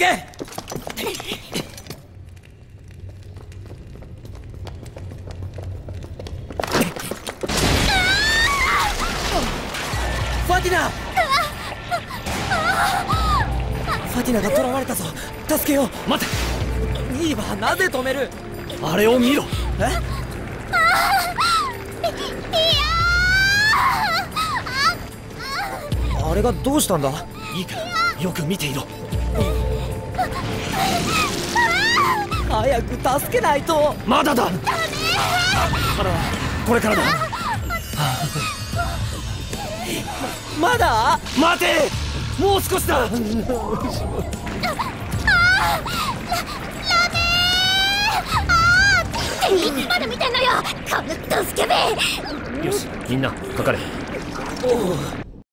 け。ファティナ、ファティナが囚われたぞ。助けよう。 待て。 ニーバー、なぜ止める。 あれを見ろ。 え、あれがどうしたんだ。 いいからよく見ていろ。 早く助けないと。 まだだ。これからだ。 まだ。 待て、もう少しだ。 まだ見てんのよ、このドスケベ。 よし、みんなかかれ。 おう。